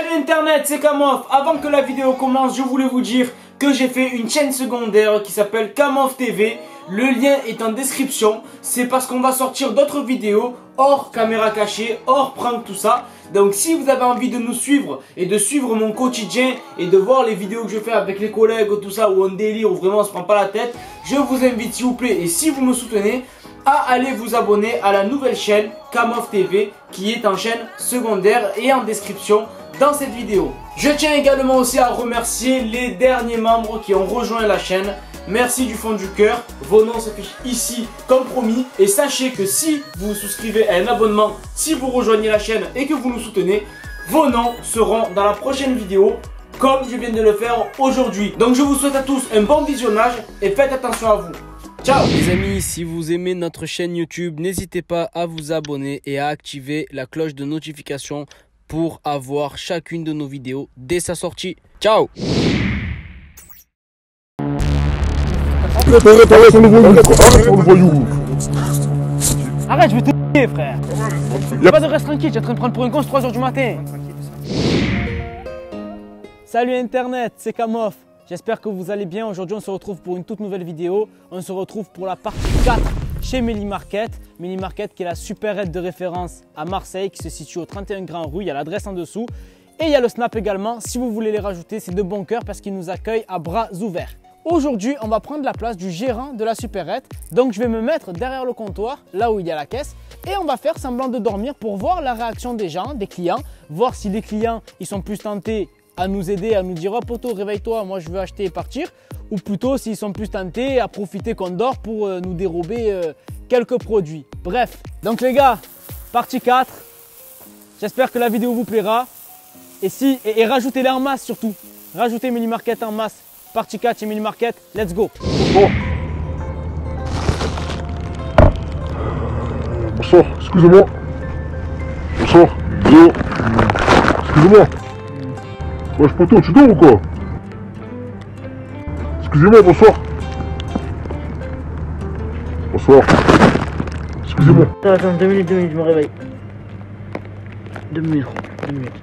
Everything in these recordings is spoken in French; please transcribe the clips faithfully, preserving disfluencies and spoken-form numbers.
Salut internet, c'est Kamof. Avant que la vidéo commence, je voulais vous dire que j'ai fait une chaîne secondaire qui s'appelle Kamof T V. Le lien est en description. C'est parce qu'on va sortir d'autres vidéos hors caméra cachée, hors prank, tout ça. Donc si vous avez envie de nous suivre et de suivre mon quotidien et de voir les vidéos que je fais avec les collègues, tout ça, où on délire, où vraiment on se prend pas la tête, je vous invite s'il vous plaît, et si vous me soutenez, à aller vous abonner à la nouvelle chaîne Kamof T V qui est en chaîne secondaire et en description dans cette vidéo. Je tiens également aussi à remercier les derniers membres qui ont rejoint la chaîne. Merci du fond du cœur, vos noms s'affichent ici comme promis. Et sachez que si vous vous souscrivez à un abonnement, si vous rejoignez la chaîne et que vous nous soutenez, vos noms seront dans la prochaine vidéo comme je viens de le faire aujourd'hui. Donc je vous souhaite à tous un bon visionnage et faites attention à vous. Ciao les amis, si vous aimez notre chaîne YouTube, n'hésitez pas à vous abonner et à activer la cloche de notification pour avoir chacune de nos vidéos dès sa sortie. Ciao. Arrête, je vais te niquer, frère. Y'a pas de reste tranquille, tu es en train de prendre pour une gosse trois heures du matin. Salut internet, c'est Kamof. J'espère que vous allez bien. Aujourd'hui, on se retrouve pour une toute nouvelle vidéo. On se retrouve pour la partie quatre chez Meli Market. Meli Market qui est la supérette de référence à Marseille, qui se situe au trente et un Grand Rue. Il y a l'adresse en dessous. Et il y a le Snap également. Si vous voulez les rajouter, c'est de bon cœur parce qu'ils nous accueillent à bras ouverts. Aujourd'hui, on va prendre la place du gérant de la supérette. Donc, je vais me mettre derrière le comptoir, là où il y a la caisse. Et on va faire semblant de dormir pour voir la réaction des gens, des clients. Voir si les clients, ils sont plus tentés à nous aider, à nous dire « Oh poto, réveille-toi, moi je veux acheter et partir » ou plutôt s'ils sont plus tentés à profiter qu'on dort pour euh, nous dérober euh, quelques produits. Bref, donc les gars, partie quatre. J'espère que la vidéo vous plaira. Et si, et, et rajoutez-les en masse surtout. Rajoutez Meli Market en masse. Partie quatre chez Meli Market, let's go. Bonsoir. Bonsoir, excusez-moi. Bonsoir. Bonjour. Excusez-moi. Wesh poto, tu dors ou quoi? Excusez-moi, bonsoir. Bonsoir. Excusez-moi. Attends, attends, deux minutes, deux minutes, je me réveille. Deux minutes, deux minutes.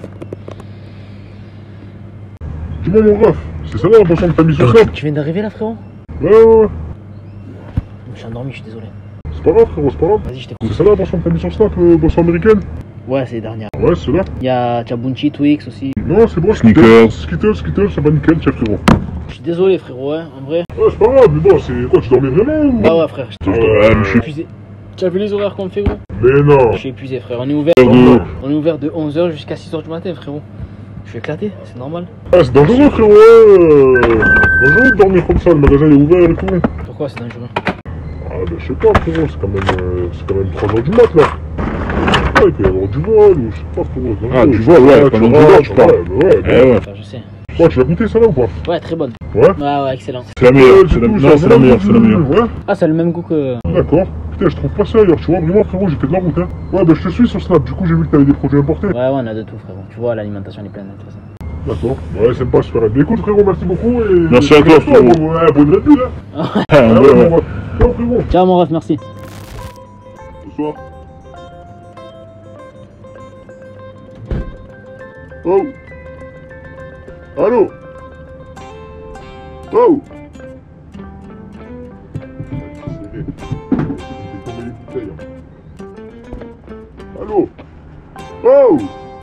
Dis-moi mon ref, c'est ça là la boisson que t'as mis sur Snap? Tu viens d'arriver là, frérot? Ouais, ouais, ouais. Je suis endormi, je suis désolé. C'est pas grave, frérot, c'est pas grave. Vas-y, je t'écoute. C'est ça là la boisson que t'as mis sur Snap, euh, boisson américaine? Ouais, c'est les dernières. Ouais, c'est là. Il y a Tchabunchi, Twix aussi. Non, c'est bon, Skittles. Skittles, Skittles, ça va nickel, tiens frérot. Je suis désolé, frérot, hein, en vrai. Ouais, c'est pas grave, mais bon, c'est quoi, tu dormais vraiment ou... Bah ouais, frère, je Ah ouais, mais je suis épuisé. Tu as vu les horaires qu'on me fait, gros? Mais non. Je suis épuisé, frère. On est ouvert, Non. on est ouvert de onze heures jusqu'à six heures du matin, frérot. Je suis éclaté, c'est normal. Ah, c'est dangereux, frérot, ouais. Dangereux de dormir comme ça, le magasin est ouvert et tout. Pourquoi c'est dangereux? Ah, ben je sais pas, frérot, c'est quand même, euh, c'est quand même trois heures du mat, là. Ouais, il peut y avoir du vol, ou je sais pas, frérot. Ah, du vol, ouais, pendant deux heures, tu parles. Ouais, bah ouais, Eh ouais. Enfin, je sais. ouais, tu l'as goûté, ça, là, ou pas? Ouais, très bonne. Ouais. Ouais, ouais, excellent. C'est la meilleure, Ouais, c'est du la, coup, non, ça c'est la a meilleure, vraiment c'est la du- meilleure. Ouais, Ah, ça a le même goût que... d'accord. Putain, je trouve pas ça ailleurs, tu vois. Vraiment, frérot, j'ai fait de la route, hein. Ouais, bah je te suis sur Snap, du coup, j'ai vu que t'avais des produits importés. Ouais, ouais, on a de tout, frérot. Tu vois, l'alimentation, elle est pleine de tout ça. D'accord. Ouais, c'est pas super. Mais écoute, frérot, merci beaucoup et... Merci à toi, frérot. Ouais, bonne Red Bull, hein. Ah, Ah, ouais, ouais, ouais. bon, ciao, frérot. Ciao, mon ref, merci. Bonsoir. Oh. Allô. Oh. Allô. Oh.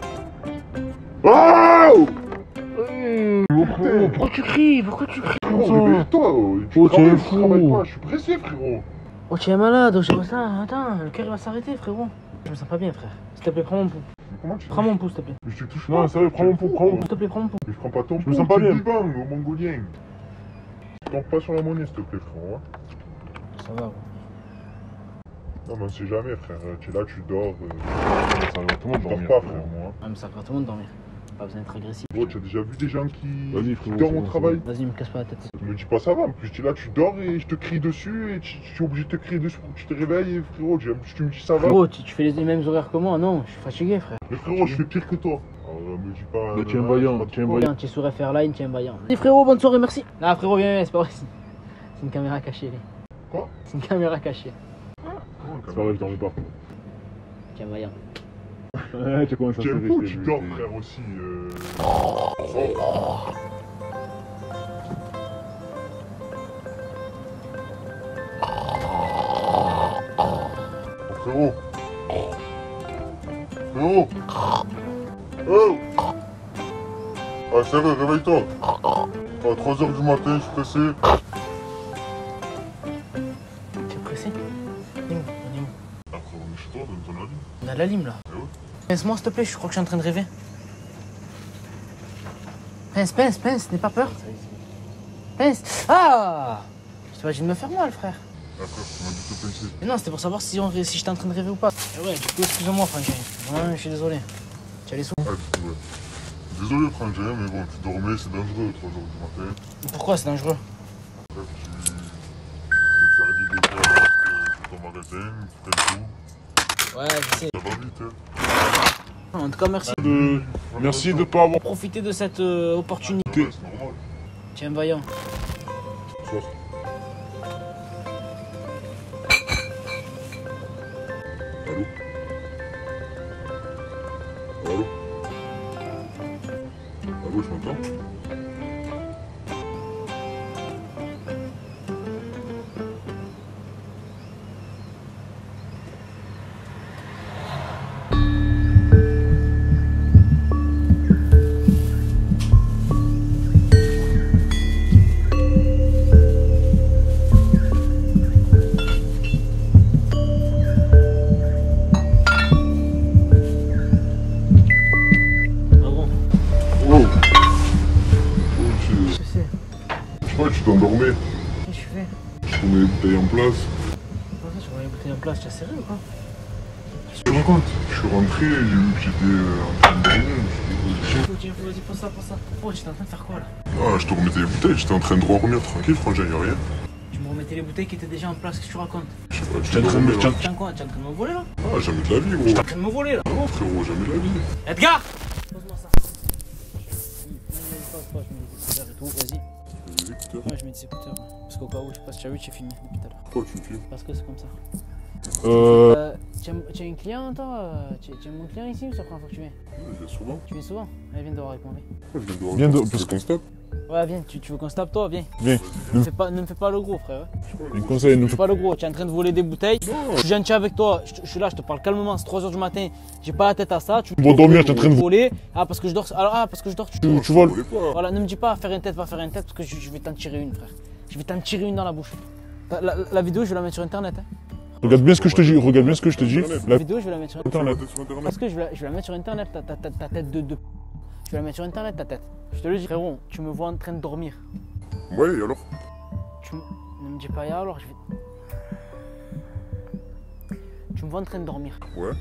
Oh. Oh, pourquoi tu cries? Pourquoi tu cries? Frérot, réveille-toi. Tu Oh, travailles, t'es tu travailles fou. pas. Je suis pressé, frérot. Oh, tu es malade, oh, je sais pas ça. Attends, le cœur il va s'arrêter, frérot. Je me sens pas bien, frère. S'il te plaît, prends mon pouls. Mais comment tu Prends mon pouls, s'il te plaît. Mais je te touche Non, pas. sérieux, prends mon pouls, prends mon S'il te plaît, prends mon pouls. Mais je prends pas ton Je pouls, me sens pas tu es bien. vivant, au mongolien. Tu tombes pas sur la monnaie, s'il te plaît, frérot. Hein. Ça va, gros. Non, mais on sait jamais, frère. Tu es là, tu dors. Euh... Ça va tout le monde Je dors dormir, pas, frérot. frère, moi. Ah, mais ça va tout le monde dormir. Pas besoin d'être agressif. Gros, tu as déjà vu des gens qui, Vas-y, qui frérot, dorment c'est au bon, travail? Vas-y, me casse pas la tête. Me dis pas ça va, en plus tu es là, tu dors et je te crie dessus et tu, tu es obligé de te crier dessus pour que tu te réveilles, et frérot. Tu, tu me dis ça va? Frérot, tu, tu fais les mêmes horaires que moi? Non, je suis fatigué, frère. Mais frérot, je fais pire que toi. Alors, me dis pas. Mais euh, tu es un euh, vaillant, c'est pas tu es un trop- vaillant. Tu es sur F R Line, tu es un vaillant. Vas-y, frérot, bonne soirée, merci. Non, frérot, viens, viens, c'est pas vrai. C'est une caméra cachée, les. Quoi? C'est une caméra cachée. Comment, C'est pas vrai, je dormais pas. Tu es un vaillant. Ouais, tu commences à T'aimes faire pas ou rester, tu mais dors, c'est- frère, aussi euh... Oh, frérot. Frérot. Oh. Ah, sérieux, réveille-toi. À trois heures du matin, je suis pressé. T'es pressé? On est où? On est où? Après, on est chez toi, donne ton avis. On a la lime là. Eh ouais. Pince-moi s'il te plaît, je crois que je suis en train de rêver. Pince, pince, pince, n'aie pas peur. Pince. Ah! T'imagines me faire mal, frère. D'accord, tu m'as dit de te pincer. Mais non, c'était pour savoir si, on, si j'étais en train de rêver ou pas. Eh ouais, du coup, excuse-moi, Frangin. Vraiment, je suis désolé. Tu as les sous? Ah, du coup, ouais. Désolé, frangin, mais bon, tu dormais, c'est dangereux, trois heures du matin. Pourquoi c'est dangereux? Bref, tu... tu te sers d'idée quoi, sur ton magasin, tu fais le tout. Ouais, je sais. Ça va vite, hein. En tout cas, merci De... Merci de pas avoir. de profiter de cette euh, opportunité. Ouais, c'est normal. Tiens, vaillant. Soir. Allô? Allô? Allô, je m'entends? Ah bon? Oh! Oh, tu... Je sais. Je sais pas, tu t'endormais. Qu'est-ce que tu fais? Je remets les bouteilles en place. Comment ça, tu remets les bouteilles en place? Tu as serré ou quoi? Tu te rends compte? Je suis rentré, j'ai vu que j'étais euh, en train de dormir. Je me suis dit, Faut, vas-y, pose ça, pose ça. Oh, j'étais en train de faire quoi là? ah, je te remettais les bouteilles, j'étais en train de dormir tranquille, frangin, y'a rien. Tu me remettais les bouteilles qui étaient déjà en place, qu'est-ce que tu racontes? Je sais pas, tu T'es en train de- dormais, là. Tiens quoi? Tu es en train de me voler là? Ah, jamais de la vie, Tu gros. es en train de me voler là? Non, frérot, jamais de la vie. Edgar! Pose-moi ça. Pose, pose, je mets des écouteurs et tout, vas-y. Les écouteurs. Ouais, je mets des écouteurs. Parce qu'au cas où, je sais pas si tu as vu, j'ai filmé depuis tout à l'heure. Pourquoi tu me filmes? Parce que c'est comme ça. Euh. Euh, tu as, tu as une cliente, toi euh, tu, tu as mon client ici ou c'est la première fois que tu viens? Ouais, je viens souvent. Tu viens souvent? Allez, viens devoir répondre. Pourquoi je viens de Viens de- parce qu'on se tape. Ouais, viens, tu, tu veux qu'on se tape toi? Viens. Viens. Ne me fais pas, ne me fais pas le gros, frère. Ouais. Un conseil, ne Fais pas le gros, tu es en train de voler des bouteilles. Je suis gentil avec toi, je, je suis là, je te parle calmement, c'est trois heures du matin, j'ai pas la tête à ça. Tu Bon, dormir, tu es en train de voler. Ah, parce que je dors. Alors, ah, parce que je dors. Tu... Tu, tu voles. voulais pas. Voilà, ne me dis pas faire une tête, pas faire une tête, parce que je, je vais t'en tirer une, frère. Je vais t'en tirer une dans la bouche. La, la- la vidéo, je vais la mettre sur internet. Hein. Regarde bien ce que je te dis. Regarde bien ce que je te dis. La La... vidéo, je vais la mettre sur Tu internet. vas sur internet. Parce que je vais, la, je vais la mettre sur internet, ta, ta, ta, ta tête de, de. Je vais la mettre sur internet, ta tête. Je te le dis, frérot, tu me vois en train de dormir. Ouais, et alors? Tu me... Ne me dis pas, et alors, je vais. Tu me vois en train de dormir. Ouais.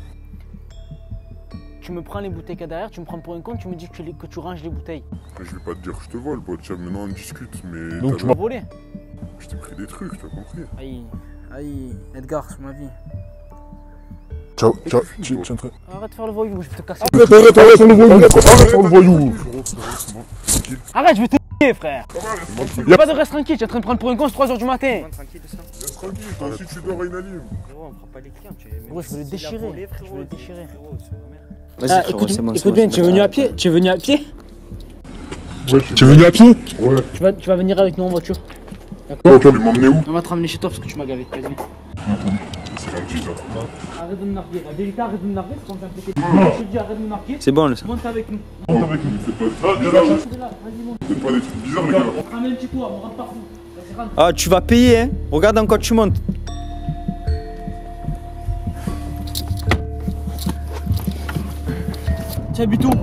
Tu me prends les bouteilles qu'il y a derrière, tu me prends pour un con, tu me dis que tu, les- que tu ranges les bouteilles. Mais je vais pas te dire que je te vole, pote. Tiens, maintenant on discute, mais. Donc, t'as tu Tu la- m'as volé. Je t'ai pris des trucs, t'as compris? Aïe, aïe, Edgar, c'est ma vie. Ciao, ciao. Tu tu es en train. Arrête de faire le voyou, je vais te casser. Arrête, arrête, arrête, sur le voyou. Arrête sur le voyou. Frérot, frérot, c'est bon. Tranquille. Arrête, je vais te niquer, frère. Y'a Pas de reste tranquille, tu es en train de prendre pour un con, c'est trois heures du matin. Tranquille de ça. Laisse tranquille, toi aussi tu dors à une anime. Frérot, on prend pas les clients. Tu Gros, je veux le S'il a déchirer, volé, je frérot, veux le déchirer. frérot, c'est ma mère. Vas-y, Ah, frérot, écoute, c'est bon. c'est écoute bon, bien, c'est tu es bon. venu à pied Tu es venu à pied Ouais, Tu es venu à pied? Ouais. tu vas, tu vas venir avec nous en voiture. Oh, tu vas m'emmener où? On va te ramener chez toi parce que tu m'as gavé. Vas-y. C'est gentil, ça. Arrête de me narguer, la vérité, arrête de me narguer, c'est qu'on vient péter. Je te dis, arrête de me narguer. C'est bon, là, ça. Monte avec nous. Monte avec nous, faites pas. Ah, déjà, Monte là, vas-y, monte. faites pas des trucs bizarres, les gars. Ramène chez toi, on rentre pas fou. Vas-y, rentre. Ah, tu vas payer, hein. Regarde en quoi tu montes. Tu habites où?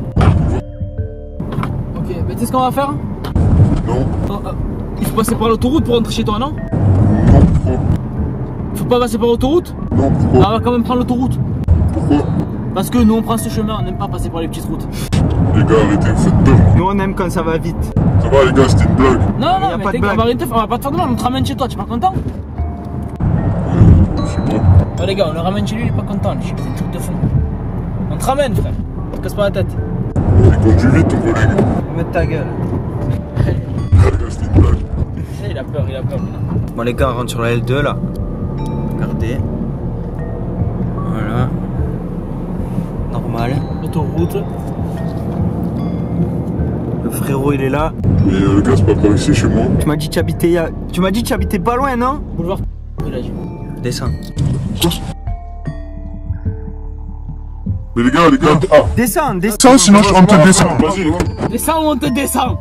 Ok, mais tu sais ce qu'on va faire? Non. Ah, ah, il faut passer par l'autoroute pour rentrer chez toi, non? Non, pourquoi? Faut pas passer par l'autoroute? Non, Ah, pourquoi? on va quand même prendre l'autoroute. Pourquoi? Parce que nous on prend ce chemin, on n'aime pas passer par les petites routes. Les gars, arrêtez, vous faites peur. Nous, on aime quand ça va vite. Ça va, les gars, c'était une blague. Non, y a non, pas mais de t'es blague. on va arrêter, on va pas te faire de mal, on te ramène chez toi, tu es pas content? Je sais pas. Ouais, les gars, on le ramène chez lui, il est pas content, lui, c'est un truc de fou. On te ramène, frère, on te casse pas la tête. Il conduit vite, ton collègue. Mets ta gueule. Les gars, c'était une blague. Il a peur, il a peur, lui, là. Bon, les gars, on rentre sur la L deux, là. Regardez. Voilà. mal. Autoroute. Le frérot il est là. Mais euh, le gars, c'est pas par ici, chez moi. Tu m'as dit que tu habitais, à- tu m'as dit que tu habitais pas loin, non? Boulevard village. Descends. Mais les gars, les gars, ah, Descends, descends. ça, sinon je- on te descend. Vas-y, les gars. Descends ou on te descend.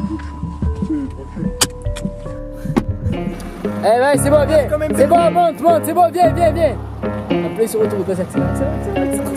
Eh ouais, c'est bon, viens. C'est bon, monte, monte, c'est bon, viens, viens, viens. Appelez sur autoroute, vas-y, accélère, accélère, accélère.